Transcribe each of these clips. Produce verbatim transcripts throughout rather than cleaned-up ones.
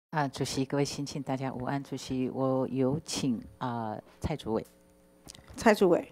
啊，主席，各位亲戚，大家午安。主席，我有请啊、呃、蔡主委。 蔡主委。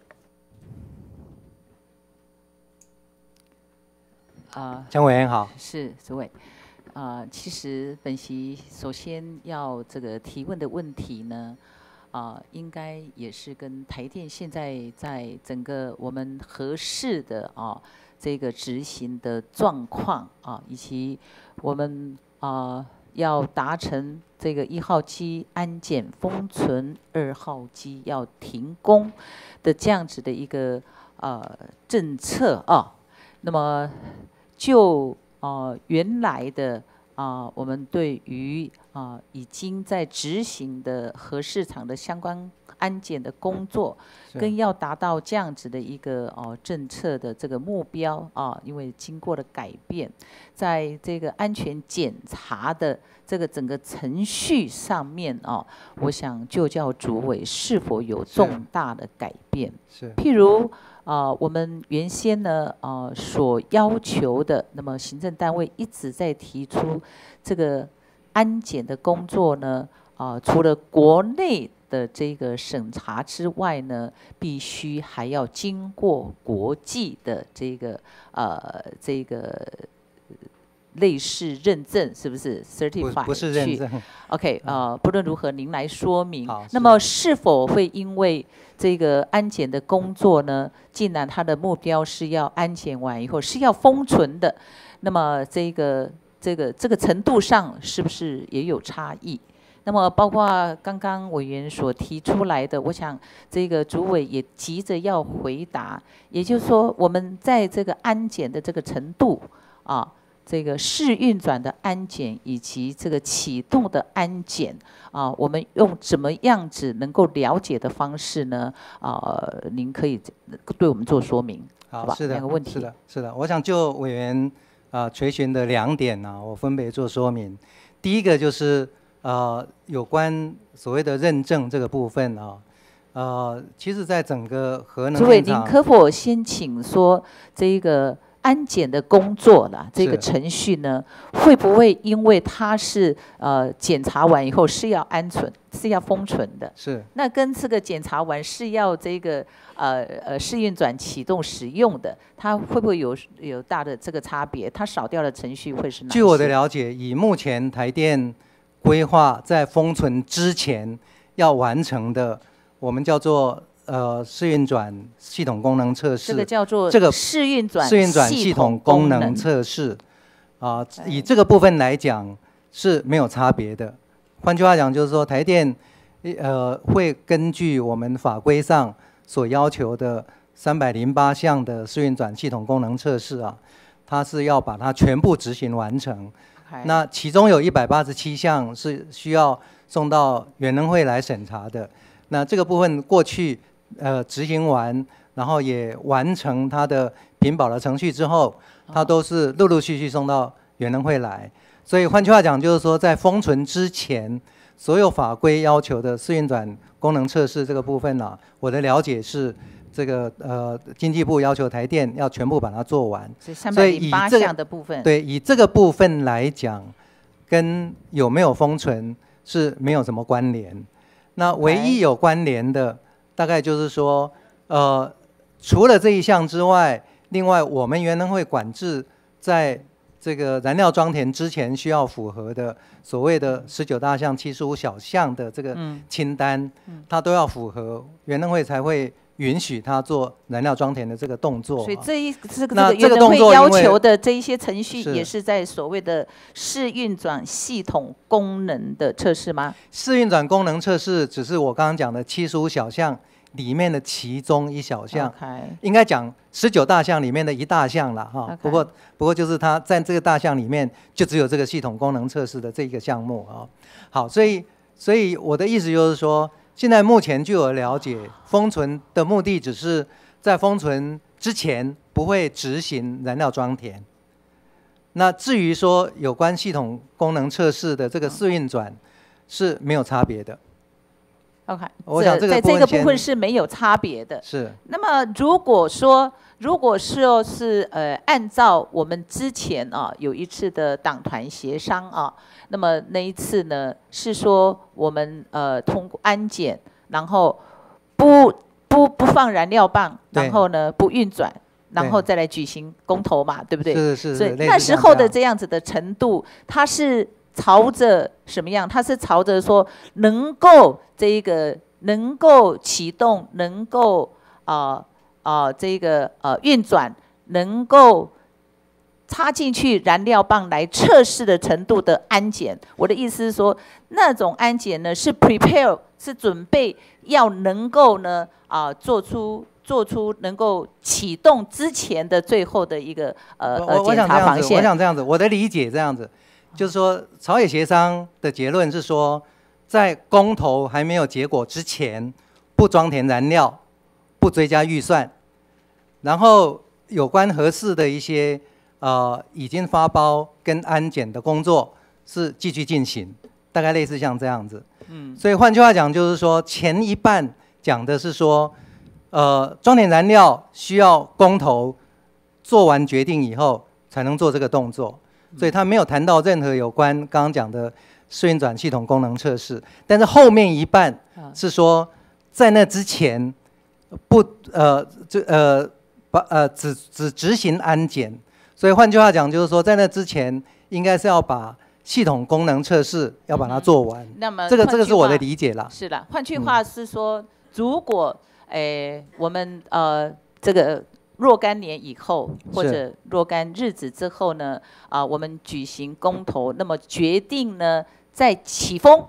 啊、呃，江委员好。 是主委。啊、呃，其实本席首先要这个提问的问题呢，啊、呃，应该也是跟台电现在在整个我们核适的啊这个执行的状况啊，以及我们啊。呃要达成这个一号机安检封存，二号机要停工的这样子的一个呃政策啊，那么就呃原来的啊、呃，我们对于啊、呃、已经在执行的核市场的相关安检的工作，跟要达到这样子的一个哦、呃、政策的这个目标啊，因为经过了改变，在这个安全检查的这个整个程序上面啊，我想就教主委是否有重大的改变？ 是， 譬如啊、呃，我们原先呢啊、呃、所要求的，那么行政单位一直在提出这个安检的工作呢，啊、呃，除了国内的这个审查之外呢，必须还要经过国际的这个呃这个类似认证，是不是 certified？ 不是认证。 OK， 呃，不论如何，您来说明。 好， 那么是否会因为这个安检的工作呢，既然它的目标是要安检完以后是要封存的，那么这个这个这个程度上是不是也有差异？那么包括刚刚委员所提出来的，我想这个主委也急着要回答，也就是说，我们在这个安检的这个程度啊，这个试运转的安检以及这个启动的安检啊，我们用怎么样子能够了解的方式呢？啊，您可以对我们做说明，好吧？ 是的， 两个问题。 是的，是的，我想就委员啊垂询的两点呢、啊，我分别做说明。第一个就是。呃，有关所谓的认证这个部分啊，呃，其实，在整个核能， 主委，您可否先请说这一个安检的工作啦，这个程序呢，会不会因为它是呃检查完以后是要安存，是要封存的？ 是。 那跟这个检查完是要这个呃呃试运转启动使用的，它会不会有有大的这个差别？它少掉的程序会是哪些？ 据我的了解，以目前台电规划在封存之前要完成的，我们叫做呃试运转系统功能测试。 这个叫做这个试运转试运转系统功能测试啊、呃，以这个部分来讲是没有差别的。换句话讲，就是说台电呃会根据我们法规上所要求的三百零八项的试运转系统功能测试啊，它是要把它全部执行完成。那其中有一百八十七项是需要送到原能会来审查的。那这个部分过去呃执行完，然后也完成它的评保的程序之后，它都是陆陆续续送到原能会来。所以换句话讲，就是说在封存之前，所有法规要求的试运转功能测试这个部分呢、啊，我的了解是。这个呃，经济部要求台电要全部把它做完， 所以以八项的部分， 对，以这个部分来讲，跟有没有封存是没有什么关联。那唯一有关联的，大概就是说，呃，除了这一项之外，另外我们原能会管制在这个燃料装填之前需要符合的所谓的十九大项、七十五小项的这个清单，嗯嗯、它都要符合，原能会才会。允许他做燃料装填的这个动作， 所以这一这个那这个原能会要求的这一些程序，也是在所谓的试运转系统功能的测试吗？ 试运转功能测试只是我刚刚讲的七十五小项里面的其中一小项， okay. 应该讲十九大项里面的一大项了哈。 Okay. 不过不过就是它在这个大项里面，就只有这个系统功能测试的这一个项目啊。好，所以所以我的意思就是说。现在目前据我了解，封存的目的只是在封存之前不会执行燃料装填。那至于说有关系统功能测试的这个试运转是没有差别的。 OK， 我想这个在这个部分是没有差别的。 是。 那么如果说如果说是呃按照我们之前啊有一次的党团协商啊，那么那一次呢是说我们呃通过安检，然后不不不放燃料棒，然后呢不运转，然后再来举行公投嘛，对不对？ 是是是。 所以那时候的这样子的程度，它是朝着什么样？它是朝着说能够这一个能够启动，能够啊。呃啊、呃，这个呃运转能够插进去燃料棒来测试的程度的安检，我的意思是说，那种安检呢是 prepare 是准备要能够呢啊、呃、做出做出能够启动之前的最后的一个呃呃检查防线。 我想这样子，我的理解这样子，就是说朝野协商的结论是说，在公投还没有结果之前，不装填燃料，不追加预算。然后有关核四的一些呃已经发包跟安检的工作是继续进行，大概类似像这样子。嗯，所以换句话讲，就是说前一半讲的是说，呃，装填燃料需要公投做完决定以后才能做这个动作，所以他没有谈到任何有关刚刚讲的试运转系统功能测试。但是后面一半是说，在那之前不呃这呃。呃，只只执行安检，所以换句话讲，就是说，在那之前，应该是要把系统功能测试要把它做完。嗯、 那么， 这个这个是我的理解啦。 是的，换句话是说，嗯、如果诶我们呃这个若干年以后，或者若干日子之后呢，啊、呃，我们举行公投，那么决定呢在起风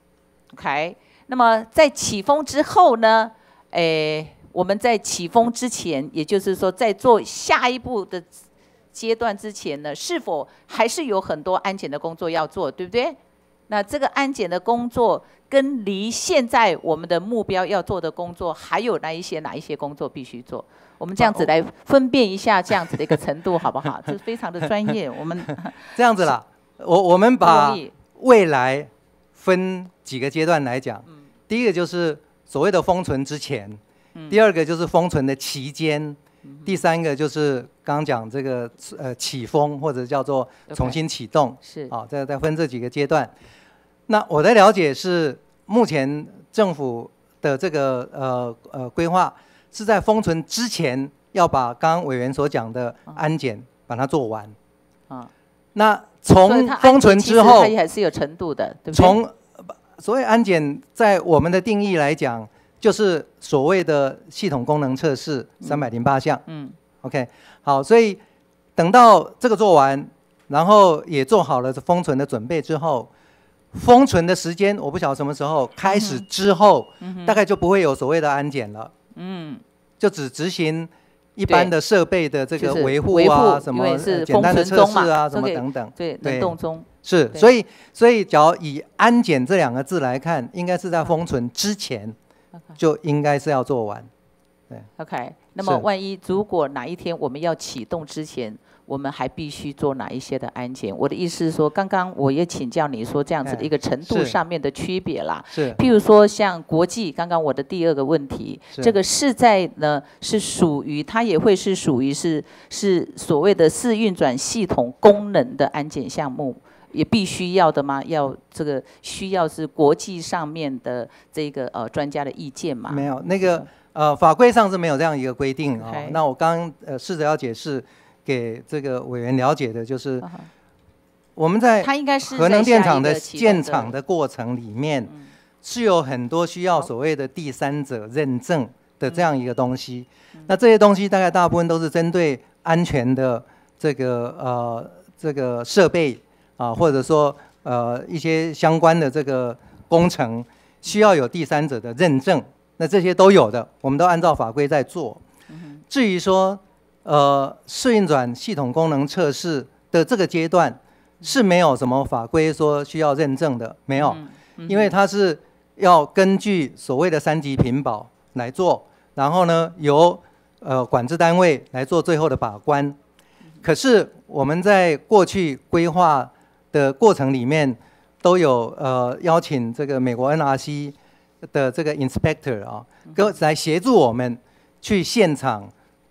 ，OK， 那么在起风之后呢，诶。我们在起风之前，也就是说，在做下一步的阶段之前呢，是否还是有很多安检的工作要做，对不对？那这个安检的工作跟离现在我们的目标要做的工作，还有哪一些哪一些工作必须做？我们这样子来分辨一下这样子的一个程度，好不好？这非常的专业。我们这样子啦，我我们把未来分几个阶段来讲。嗯、第一个就是所谓的封存之前。第二个就是封存的期间，嗯、第三个就是刚刚讲这个呃起风或者叫做重新启动， okay, 是啊，再再分这几个阶段。那我的了解是，目前政府的这个呃呃规划是在封存之前要把刚刚委员所讲的安检把它做完。啊，那从封存之后， 它还是有程度的，对不对？ 从所谓安检，在我们的定义来讲。就是所谓的系统功能测试三百零八项，嗯 ，OK， 好，所以等到这个做完，然后也做好了封存的准备之后，封存的时间我不晓得什么时候开始之后，嗯、大概就不会有所谓的安检了，嗯，就只执行一般的设备的这个维护啊，什么简单的测试啊，什么等等， 对，冷冻中是，所以所以只要以安检这两个字来看，应该是在封存之前。就应该是要做完，对。 OK， 那么万一如果哪一天我们要启动之前，我们还必须做哪一些的安检？我的意思是说，刚刚我也请教你说这样子的一个程度上面的区别啦。 是。 譬如说像国际，刚刚我的第二个问题，这个是在呢是属于它也会是属于是是所谓的试运转系统功能的安检项目。也必须要的吗？要这个需要是国际上面的这个呃专家的意见吗？ 没有，那个呃法规上是没有这样一个规定啊、哦。那我刚刚呃试着要解释给这个委员了解的，就是我们在核能电厂的建厂的过程里面，是有很多需要所谓的第三者认证的这样一个东西。那这些东西大概大部分都是针对安全的这个呃这个设备。啊，或者说呃一些相关的这个工程需要有第三者的认证，那这些都有的，我们都按照法规在做。至于说呃试运转系统功能测试的这个阶段是没有什么法规说需要认证的，没有，因为它是要根据所谓的三级品保来做，然后呢由呃管制单位来做最后的把关。可是我们在过去规划的过程里面，都有呃邀请这个美国 N R C 的这个 inspector 啊，跟来协助我们去现场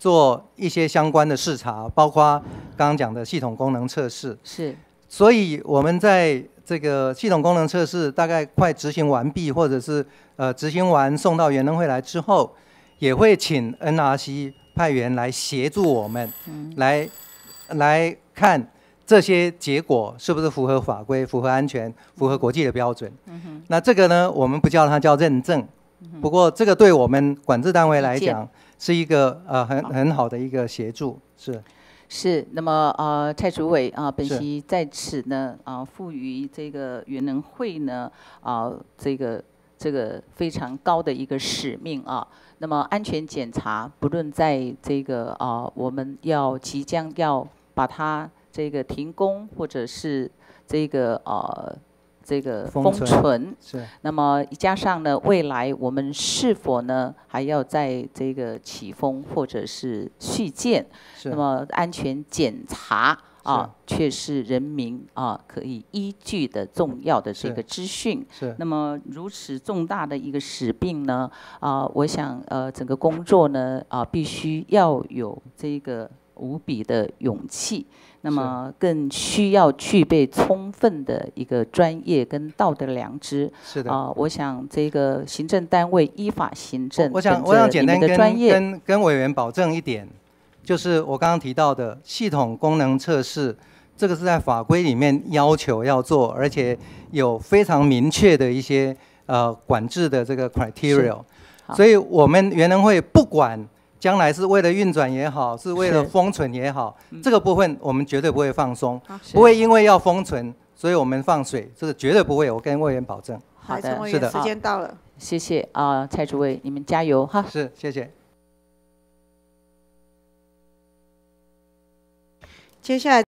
做一些相关的视察，包括刚刚讲的系统功能测试。 是。 所以我们在这个系统功能测试大概快执行完毕，或者是呃执行完送到原能会来之后，也会请 N R C 派员来协助我们，嗯、来来看这些结果是不是符合法规、符合安全、符合国际的标准。嗯、那这个呢，我们不叫它叫认证，嗯、不过这个对我们管制单位来讲是一个呃很很好的一个协助，是。 是，那么呃，蔡主委啊、呃，本席在此呢啊、呃，赋予这个原能会呢啊、呃，这个这个非常高的一个使命啊。那么安全检查，不论在这个啊、呃，我们要即将要把它这个停工，或者是这个呃。这个封存， 是。 那么加上呢，未来我们是否呢还要在这个起封或者是续建？那么安全检查啊，却是人民啊可以依据的重要的这个资讯。 是。 那么如此重大的一个使命呢，啊，我想呃整个工作呢啊必须要有这个无比的勇气。那么更需要具备充分的一个专业跟道德良知。 是的。 啊、呃，我想这个行政单位依法行政， 我想我想简单跟跟跟委员保证一点，就是我刚刚提到的系统功能测试，这个是在法规里面要求要做，而且有非常明确的一些呃管制的这个 criteria。所以我们原能会不管。将来是为了运转也好，是为了封存也好，这个部分我们绝对不会放松，不会因为要封存，所以我们放水，这个绝对不会，我跟委员保证。 好的，是的，时间到了， 谢谢啊、呃，蔡主委，你们加油哈。 是，谢谢。 接下来。